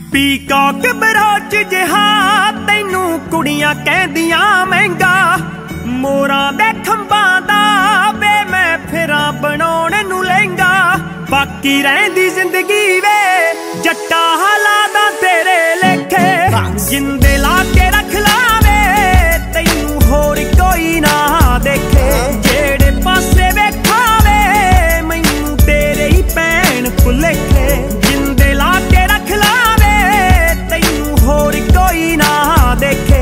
Peacock बरोच जिहा तैनू कुड़ियां कहदियां महंगा मोरां दे खंबां दा वे मैं फिरां बनाउण नूं लहंगा बाकी रहिंदी जिंदगी वे जट्टा हालादा तेरे लेखे जिंदे ला के रख लावे तैनू होर कोई ना देखे जेड़े पासे वेखावे मैनू तेरे ही भैण भुलेखे जिंदे ला के रख लावे तैनू होर कोई ना देखे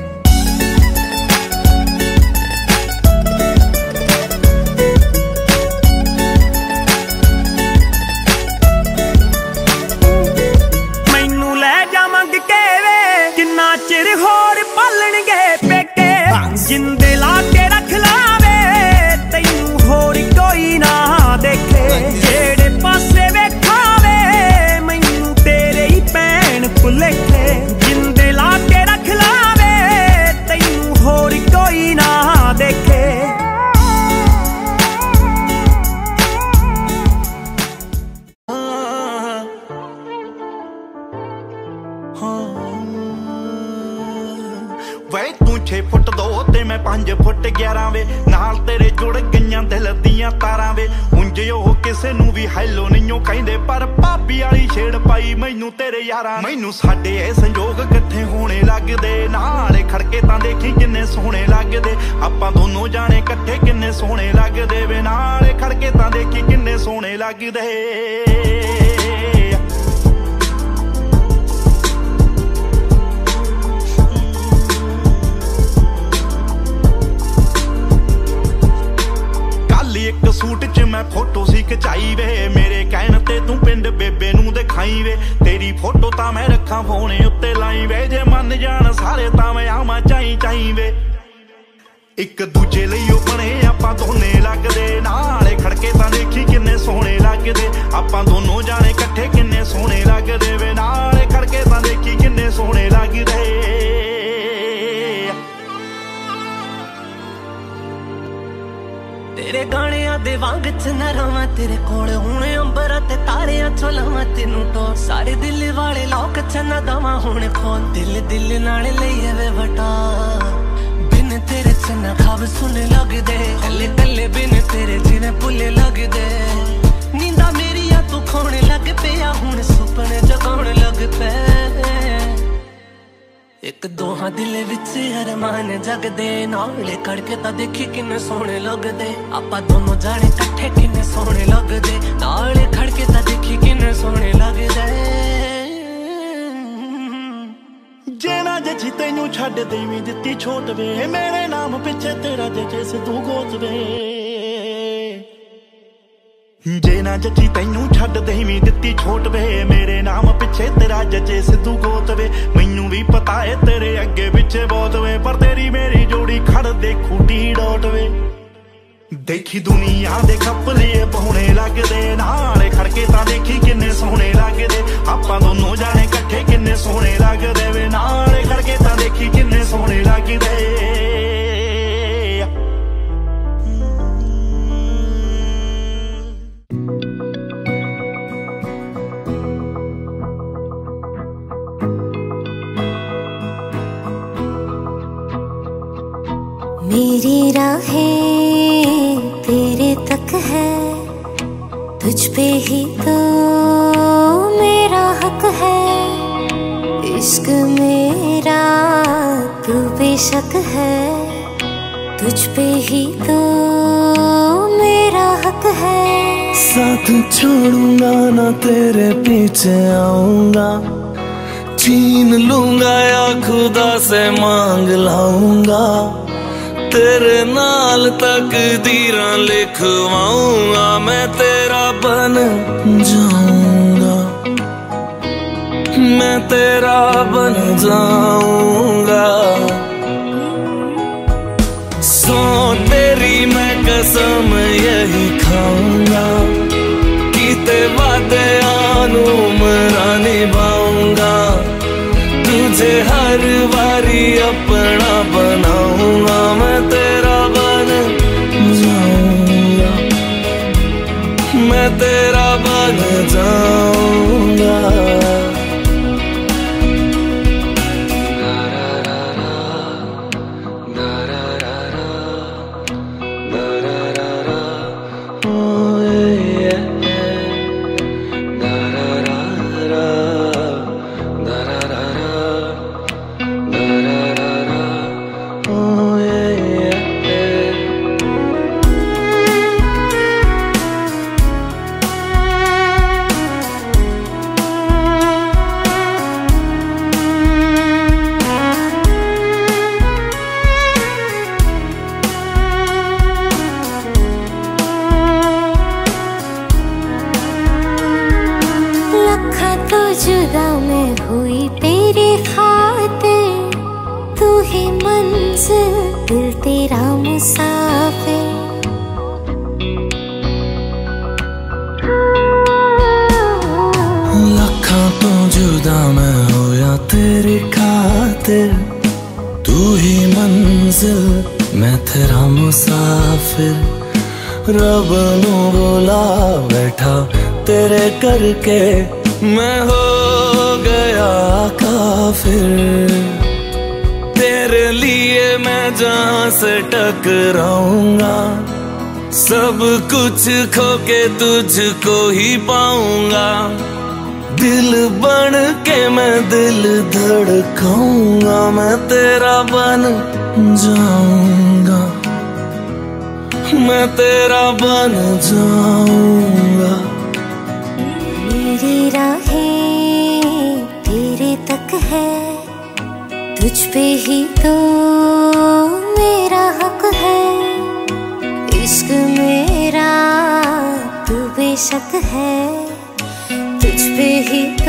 चिर होर पालणगे पेके जिंदे ला के रख लावे तैनू होर कोई ना देखे जेड़े पासे वेखावे मैनू तेरे ही भैण भुलेखे जिंदे ला के रख लावे तैनू होर कोई ना देखे वे तू 6 फुट 2 ते मैं 5 फुट 11 वे नाल तेरे जुड़ गईयां दिल दियां तारां वे उंज ओह किसे नू भी हैलो नहीं कहंदे पर भाभी वाली छेड़ पाई मैनू तेरे यारां मैनू साडे ए संजोग इकट्ठे होने लगदे नाले खड़के तां देखी किन्ने सोहणे लगदे आपां दोनों जाने इकट्ठे किन्ने सोहणे लगदे वे नाले खड़के तां देखी किन्ने सोहणे लगदे एक सूट च मैं फोटो सी खचाई वे मेरे कहण ते तू पिंड बेबे नू दिखाई वे तेरी फोटो तां मैं रखा फोन उत्ते लाई वे जे मन जान सारे तां मैं आवां चाई चाई वे एक दूजे लई ओ बने आपां दोने लगदे नाले खड़के तां देखी किन्ने सोहणे लगदे आपां दोनों जाने इकट्ठे किन्ने सोहणे लगदे वे नाले खड़के तां देखी किन्ने सोहणे लगदे तेरे गाणियां दे वांग च न रवां तेरे कोल हुणे अंबरां ते तारियां चो लावां तेनू टोर सारे दिल वाले लोक च न दवां हुणे खोल दिल दिल नाल लईए वे वटा बिन तेरे च न खाब सुने लगदे कल्ले कल्ले बिन तेरे जिने भुल्ले लगदे नींदा मेरिया तू खोणे लग पिया हुण सुपने जगाउण लग पे एक दोहां दिल विच अरमान जगदे नाले खड़के तां देखी किन्ने सोहणे लगदे आपां दोनों जाने इकट्ठे किन्ने सोहणे लगदे नाले खड़के तां देखी किन्ने सोहणे लगदे जेना जची तैनू छड्ड देवी दित्ती छोट वे मेरे नाम पिछे तेरा जचे सिद्धू गोत वे जेना जची तैनू छड्ड देवी दित्ती छोट वे मेरे नाम पिछे तेरा जचे सिद्धू गोत वे मैनू भी पता है तेरे अगे पिछे बहुत वे पर तेरी मेरी जोड़ी खड़ दे खूटी डोट वे देखी दुनिया दे खपले पौने लगदे नाले खड़के तां देखी किन्ने सोहणे लगदे आपां दोनों जाने इकट्ठे किन्ने सोहणे लगदे वे नाले खड़के तां देखी किन्ने सोहणे लगदे मेरी राहें तेरे तक है तुझ पे ही तो मेरा हक है इश्क मेरा तू बेशक है तुझ पे ही तो मेरा हक है साथ छोड़ूंगा ना तेरे पीछे आऊंगा छीन लूंगा या खुदा से मांग लाऊंगा तेरे नाल तकदीरां लिखवाऊंगा मैं तेरा बन जाऊंगा मैं तेरा बन जाऊंगा सो तेरी मैं कसम यही खाऊंगा कीते वादे आनू मरा निभाऊंगा तुझे हर बारी अपना बनाऊंगा मैं तेरा बन जाऊंगा मैं तेरा बन जाऊंगा मंजिल दिल तेरा मुसाफिर। लखां तो जुदा मैं होया तेरी खातिर, तू ही मंजिल मैं तेरा मुसाफिर। रब नू बुला बैठा तेरे करके, मैं हो गया काफिर। तेरे लिए मैं जहां से टकराऊंगा, सब कुछ खो के तुझको ही पाऊंगा। दिल बन के मैं दिल धड़काऊंगा, मैं तेरा बन जाऊंगा, मैं तेरा बन जाऊंगा। मेरी राहें तेरे तक है, तुझ पे ही तो मेरा हक है। इश्क मेरा तू बेशक है, तुझ पे ही